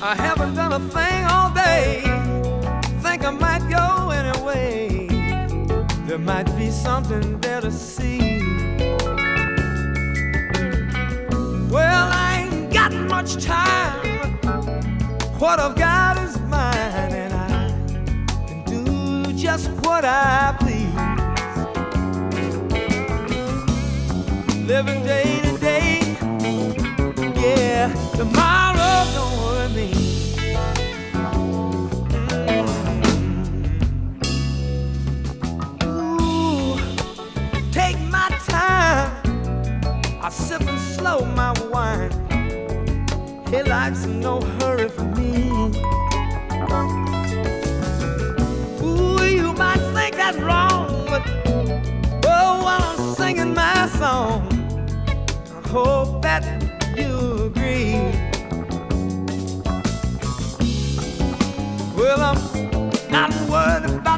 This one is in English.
I haven't done a thing all day. Think I might go anyway. There might be something there to see. Well, I ain't got much time. What I've got is mine, and I can do just what I please. Living day to day, yeah, tomorrow don't worry me. Ooh, take my time, I sip and slow my wine. Hey, life's no hurry for me. Ooh, you might think that's wrong, but oh, while I'm singing my song, I hope that you agree. Well, I'm not worried about